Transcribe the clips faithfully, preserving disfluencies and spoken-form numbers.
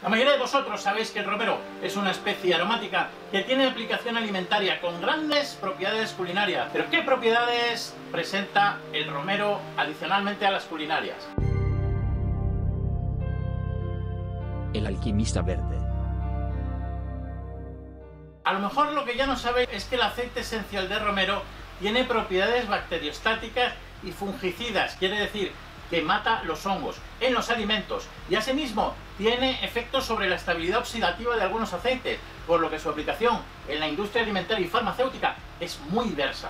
La mayoría de vosotros sabéis que el romero es una especie aromática que tiene aplicación alimentaria con grandes propiedades culinarias. ¿Pero qué propiedades presenta el romero adicionalmente a las culinarias? El alquimista verde. A lo mejor lo que ya no sabéis es que el aceite esencial de romero tiene propiedades bacteriostáticas y fungicidas, quiere decir que mata los hongos en los alimentos y asimismo tiene efectos sobre la estabilidad oxidativa de algunos aceites, por lo que su aplicación en la industria alimentaria y farmacéutica es muy diversa.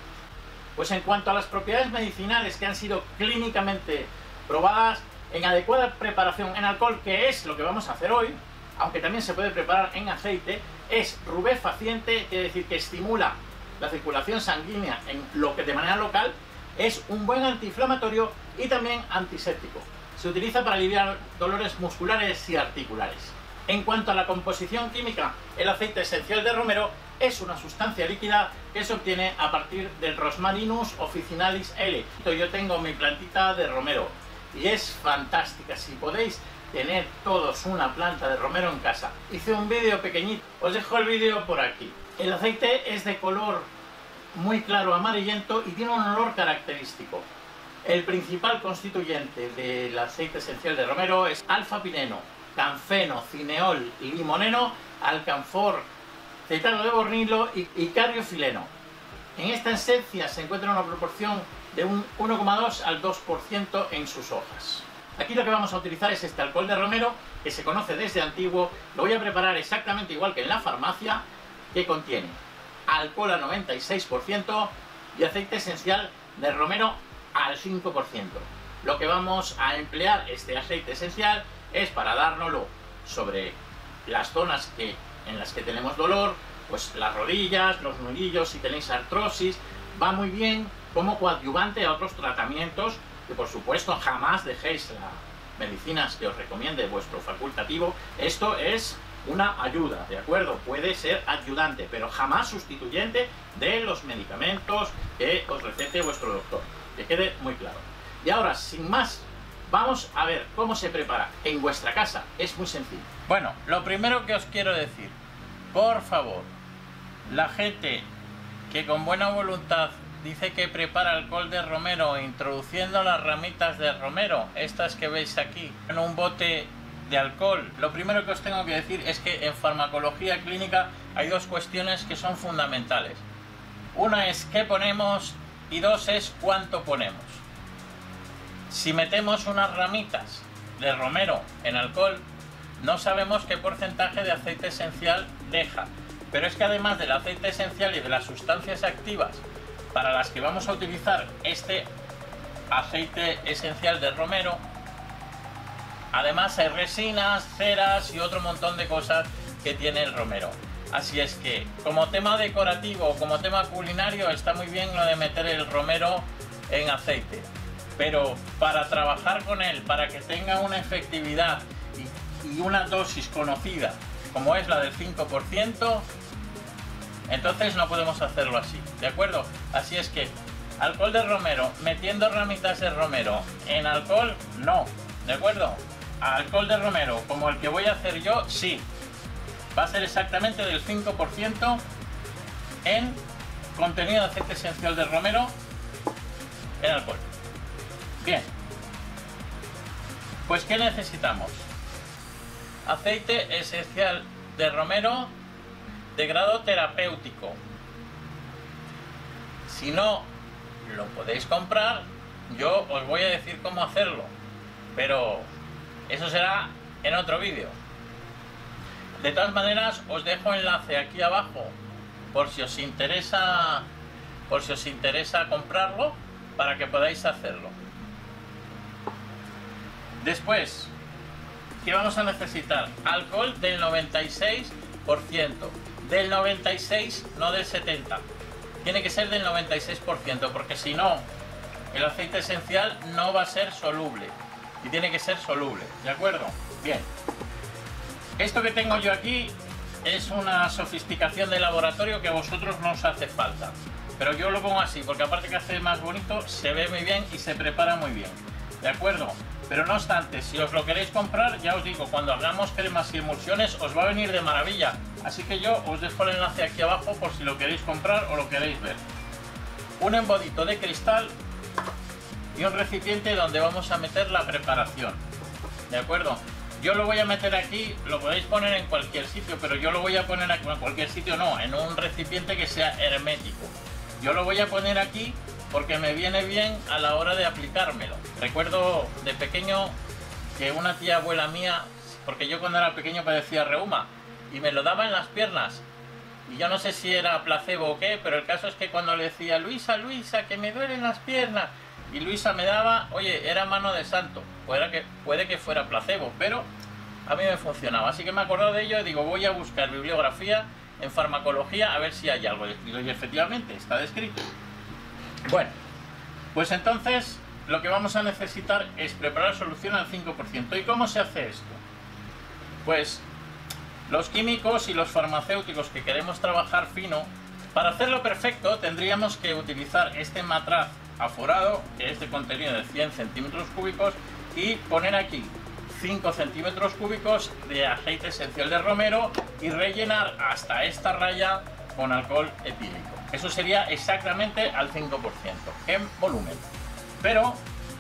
Pues en cuanto a las propiedades medicinales que han sido clínicamente probadas en adecuada preparación en alcohol, que es lo que vamos a hacer hoy, aunque también se puede preparar en aceite, es rubefaciente, quiere decir que estimula la circulación sanguínea en lo que de manera local, es un buen antiinflamatorio y también antiséptico. Se utiliza para aliviar dolores musculares y articulares. En cuanto a la composición química, el aceite esencial de romero es una sustancia líquida que se obtiene a partir del Rosmarinus officinalis L. Yo tengo mi plantita de romero y es fantástica. Si podéis tener todos una planta de romero en casa. Hice un vídeo pequeñito, os dejo el vídeo por aquí. El aceite es de color muy claro amarillento y tiene un olor característico. El principal constituyente del aceite esencial de romero es alfa-pineno, canfeno, cineol, limoneno, alcanfor, cetano de bornilo y, y cariofileno. En esta esencia se encuentra una proporción de un uno coma dos al dos por ciento en sus hojas. Aquí lo que vamos a utilizar es este alcohol de romero, que se conoce desde antiguo. Lo voy a preparar exactamente igual que en la farmacia, que contiene alcohol al noventa y seis por ciento y aceite esencial de romero al cinco por ciento. Lo que vamos a emplear este aceite esencial es para dárnoslo sobre las zonas que, en las que tenemos dolor, pues las rodillas, los nudillos, si tenéis artrosis. Va muy bien como coadyuvante a otros tratamientos, que por supuesto jamás dejéis las medicinas que os recomiende vuestro facultativo. Esto es una ayuda, ¿de acuerdo? Puede ser ayudante, pero jamás sustituyente de los medicamentos que os recete vuestro doctor. Que quede muy claro. Y ahora, sin más, vamos a ver cómo se prepara en vuestra casa. Es muy sencillo. Bueno, lo primero que os quiero decir, por favor, la gente que con buena voluntad dice que prepara alcohol de romero introduciendo las ramitas de romero, estas que veis aquí, en un bote de alcohol. Lo primero que os tengo que decir es que en farmacología clínica hay dos cuestiones que son fundamentales. Una es qué ponemos y dos es cuánto ponemos. Si metemos unas ramitas de romero en alcohol, no sabemos qué porcentaje de aceite esencial deja. Pero es que además del aceite esencial y de las sustancias activas para las que vamos a utilizar este aceite esencial de romero, además hay resinas, ceras y otro montón de cosas que tiene el romero. Así es que como tema decorativo o como tema culinario está muy bien lo de meter el romero en aceite, pero para trabajar con él, para que tenga una efectividad y, y una dosis conocida como es la del cinco por ciento, entonces no podemos hacerlo así, ¿de acuerdo? Así es que alcohol de romero, metiendo ramitas de romero en alcohol, no, ¿de acuerdo? Alcohol de romero como el que voy a hacer yo, sí. Va a ser exactamente del cinco por ciento en contenido de aceite esencial de romero en alcohol. Bien. Pues ¿qué necesitamos? Aceite esencial de romero de grado terapéutico. Si no lo podéis comprar, yo os voy a decir cómo hacerlo, pero eso será en otro vídeo. De todas maneras, os dejo enlace aquí abajo por si os interesa, por si os interesa comprarlo, para que podáis hacerlo. Después, ¿qué vamos a necesitar? Alcohol del noventa y seis por ciento. Del noventa y seis, no del setenta. Tiene que ser del noventa y seis por ciento, porque si no, el aceite esencial no va a ser soluble. Y tiene que ser soluble, ¿de acuerdo? Bien. Esto que tengo yo aquí es una sofisticación de laboratorio que a vosotros no os hace falta. Pero yo lo pongo así, porque aparte que hace más bonito, se ve muy bien y se prepara muy bien. ¿de acuerdo? Pero no obstante, si os lo queréis comprar, ya os digo, cuando hagamos cremas y emulsiones os va a venir de maravilla. Así que yo os dejo el enlace aquí abajo por si lo queréis comprar o lo queréis ver. Un embodito de cristal y un recipiente donde vamos a meter la preparación, ¿de acuerdo? Yo lo voy a meter aquí, lo podéis poner en cualquier sitio, pero yo lo voy a poner aquí, en cualquier sitio no, en un recipiente que sea hermético. Yo lo voy a poner aquí porque me viene bien a la hora de aplicármelo. Recuerdo de pequeño que una tía abuela mía, porque yo cuando era pequeño padecía reuma, y me lo daba en las piernas. Y yo no sé si era placebo o qué, pero el caso es que cuando le decía, Luisa, Luisa, que me duelen las piernas, y Luisa me daba, oye, era mano de santo. Puede que, puede que fuera placebo, pero a mí me funcionaba. Así que me he acordado de ello y digo, voy a buscar bibliografía en farmacología a ver si hay algo descrito. Y efectivamente está descrito. Bueno, pues entonces lo que vamos a necesitar es preparar solución al cinco por ciento. ¿Y cómo se hace esto? Pues los químicos y los farmacéuticos que queremos trabajar fino, para hacerlo perfecto tendríamos que utilizar este matraz aforado, que es de contenido de cien centímetros cúbicos, y poner aquí cinco centímetros cúbicos de aceite esencial de romero y rellenar hasta esta raya con alcohol etílico. Eso sería exactamente al cinco por ciento en volumen. Pero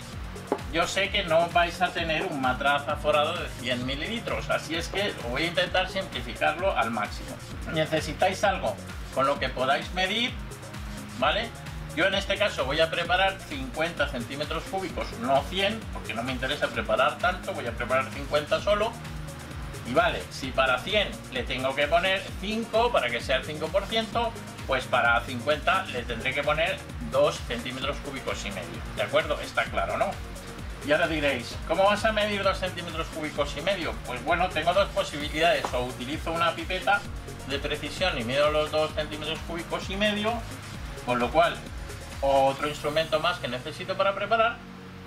yo sé que no vais a tener un matraz aforado de cien mililitros, así es que voy a intentar simplificarlo al máximo. Necesitáis algo con lo que podáis medir, ¿vale? Yo en este caso voy a preparar cincuenta centímetros cúbicos, no cien, porque no me interesa preparar tanto, voy a preparar cincuenta solo. Y vale, si para cien le tengo que poner cinco para que sea el cinco por ciento, pues para cincuenta le tendré que poner dos centímetros cúbicos y medio. ¿De acuerdo? Está claro, ¿no? Y ahora diréis, ¿cómo vas a medir dos centímetros cúbicos y medio? Pues bueno, tengo dos posibilidades. O utilizo una pipeta de precisión y mido los dos centímetros cúbicos y medio, con lo cual otro instrumento más que necesito para preparar.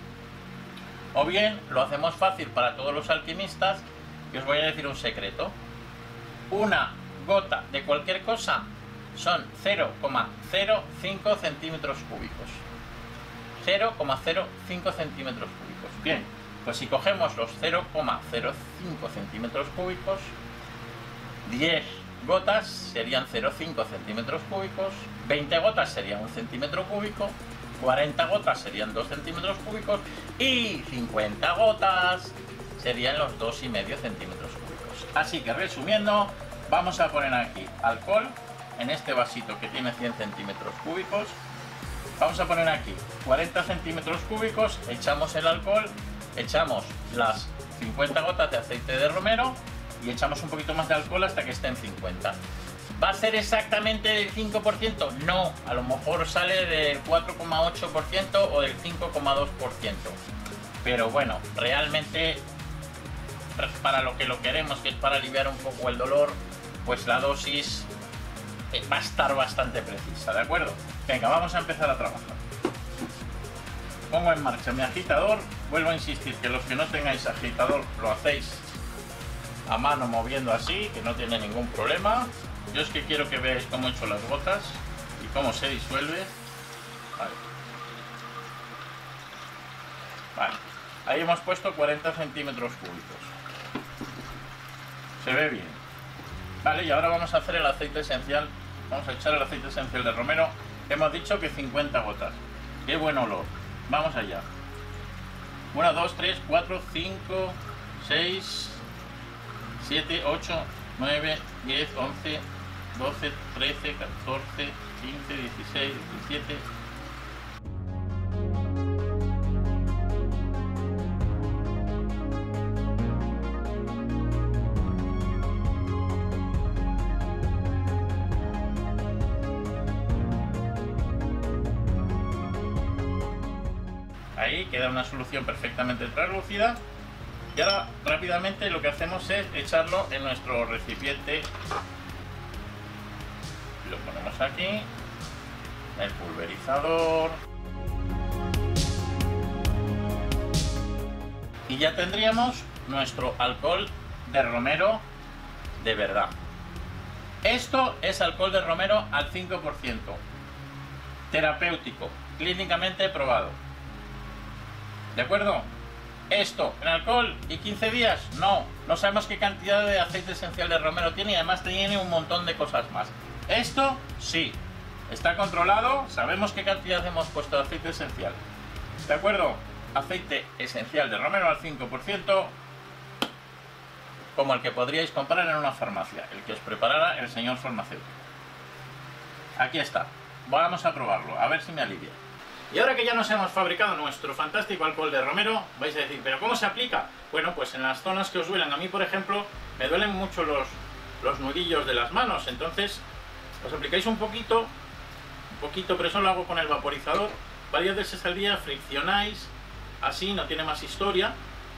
O bien lo hacemos fácil para todos los alquimistas y os voy a decir un secreto. Una gota de cualquier cosa son cero coma cero cinco centímetros cúbicos. cero coma cero cinco centímetros cúbicos. Bien, pues si cogemos los cero coma cero cinco centímetros cúbicos, diez gotas serían cero coma cinco centímetros cúbicos, veinte gotas serían un centímetro cúbico, cuarenta gotas serían dos centímetros cúbicos y cincuenta gotas serían los dos coma cinco centímetros cúbicos. Así que resumiendo, vamos a poner aquí alcohol en este vasito que tiene cien centímetros cúbicos. Vamos a poner aquí cuarenta centímetros cúbicos, echamos el alcohol, echamos las cincuenta gotas de aceite de romero y echamos un poquito más de alcohol hasta que esté en cincuenta. ¿Va a ser exactamente del cinco por ciento? No, a lo mejor sale del cuatro coma ocho por ciento o del cinco coma dos por ciento. Pero bueno, realmente para lo que lo queremos, que es para aliviar un poco el dolor, pues la dosis va a estar bastante precisa, ¿de acuerdo? Venga, vamos a empezar a trabajar. Pongo en marcha mi agitador. Vuelvo a insistir que los que no tengáis agitador lo hacéis a mano moviendo así, que no tiene ningún problema. Yo es que quiero que veáis cómo he hecho las gotas y cómo se disuelve. Vale. Vale. Ahí hemos puesto cuarenta centímetros cúbicos. Se ve bien. Vale, y ahora vamos a hacer el aceite esencial. Vamos a echar el aceite esencial de romero. Hemos dicho que cincuenta gotas. Qué buen olor. Vamos allá. uno, dos, tres, cuatro, cinco, seis, siete, ocho, nueve, diez, once, doce, trece, catorce, quince, dieciséis, diecisiete... Ahí queda una solución perfectamente translúcida. Y ahora rápidamente lo que hacemos es echarlo en nuestro recipiente. Lo ponemos aquí, el pulverizador. Y ya tendríamos nuestro alcohol de romero de verdad. Esto es alcohol de romero al cinco por ciento. Terapéutico, clínicamente probado. ¿De acuerdo? Esto, en alcohol y quince días, no. No sabemos qué cantidad de aceite esencial de romero tiene y además tiene un montón de cosas más. Esto, sí. Está controlado, sabemos qué cantidad hemos puesto de aceite esencial. ¿De acuerdo? Aceite esencial de romero al cinco por ciento, como el que podríais comprar en una farmacia, el que os preparara el señor farmacéutico. Aquí está. Vamos a probarlo, a ver si me alivia. Y ahora que ya nos hemos fabricado nuestro fantástico alcohol de romero, vais a decir, ¿pero cómo se aplica? Bueno, pues en las zonas que os duelen. A mí, por ejemplo, me duelen mucho los, los nudillos de las manos. Entonces, os aplicáis un poquito, un poquito, pero eso lo hago con el vaporizador. Varias veces al día friccionáis, así, no tiene más historia.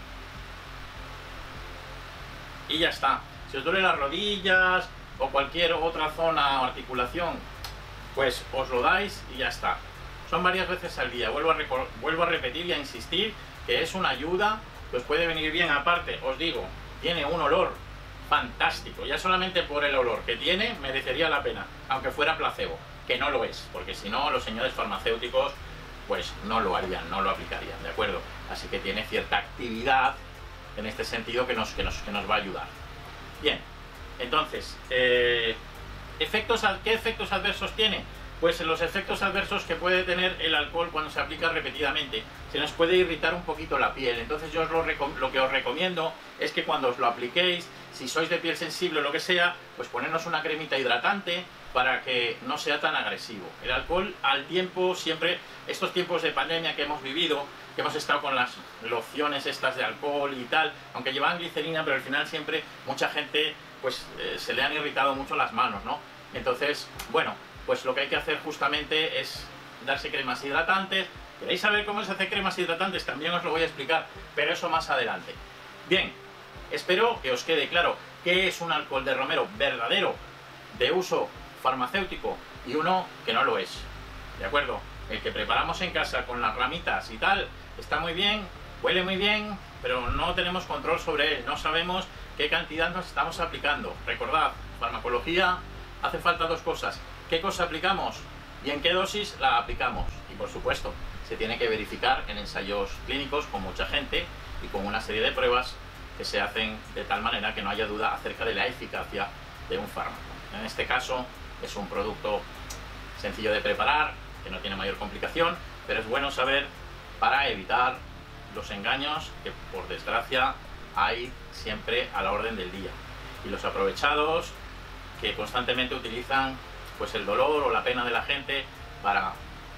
Y ya está. Si os duelen las rodillas o cualquier otra zona o articulación, pues os lo dais y ya está. Son varias veces al día. Vuelvo a, vuelvo a repetir y a insistir que es una ayuda que os puede venir bien. Aparte, os digo, tiene un olor fantástico. Ya solamente por el olor que tiene merecería la pena, aunque fuera placebo, que no lo es, porque si no los señores farmacéuticos pues no lo harían, no lo aplicarían, ¿de acuerdo? Así que tiene cierta actividad en este sentido que nos, que nos, que nos va a ayudar. Bien, entonces, eh, efectos, ¿qué efectos adversos tiene? Pues en los efectos adversos que puede tener el alcohol cuando se aplica repetidamente. Se nos puede irritar un poquito la piel. Entonces yo os lo, lo que os recomiendo es que cuando os lo apliquéis, si sois de piel sensible o lo que sea, pues ponernos una cremita hidratante para que no sea tan agresivo. El alcohol al tiempo, siempre, estos tiempos de pandemia que hemos vivido, que hemos estado con las lociones estas de alcohol y tal, aunque llevaban glicerina, pero al final siempre mucha gente pues eh, se le han irritado mucho las manos, ¿no? Entonces, bueno, pues lo que hay que hacer justamente es darse cremas hidratantes. ¿Queréis saber cómo se hace cremas hidratantes? También os lo voy a explicar, pero eso más adelante. Bien, espero que os quede claro qué es un alcohol de romero verdadero, de uso farmacéutico, y uno que no lo es. ¿De acuerdo? El que preparamos en casa con las ramitas y tal, está muy bien, huele muy bien, pero no tenemos control sobre él, no sabemos qué cantidad nos estamos aplicando. Recordad, farmacología, hace falta dos cosas. ¿Qué cosa aplicamos? ¿Y en qué dosis la aplicamos? Y por supuesto, se tiene que verificar en ensayos clínicos con mucha gente y con una serie de pruebas que se hacen de tal manera que no haya duda acerca de la eficacia de un fármaco. En este caso es un producto sencillo de preparar, que no tiene mayor complicación, pero es bueno saber para evitar los engaños que por desgracia hay siempre a la orden del día. Y los aprovechados que constantemente utilizan pues el dolor o la pena de la gente para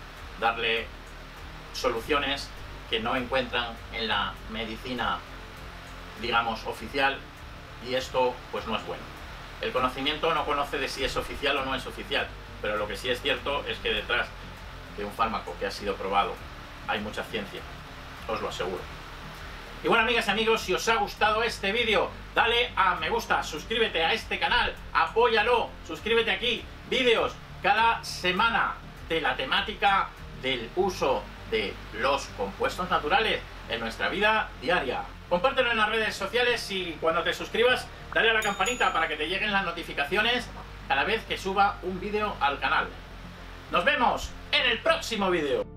darle soluciones que no encuentran en la medicina, digamos, oficial, y esto pues no es bueno. El conocimiento no conoce de si es oficial o no es oficial, pero lo que sí es cierto es que detrás de un fármaco que ha sido probado hay mucha ciencia, os lo aseguro. Y bueno, amigas y amigos, si os ha gustado este vídeo, dale a me gusta, suscríbete a este canal, apóyalo, suscríbete aquí, vídeos cada semana de la temática del uso de los compuestos naturales en nuestra vida diaria. Compártelo en las redes sociales y cuando te suscribas, dale a la campanita para que te lleguen las notificaciones cada vez que suba un vídeo al canal. Nos vemos en el próximo vídeo.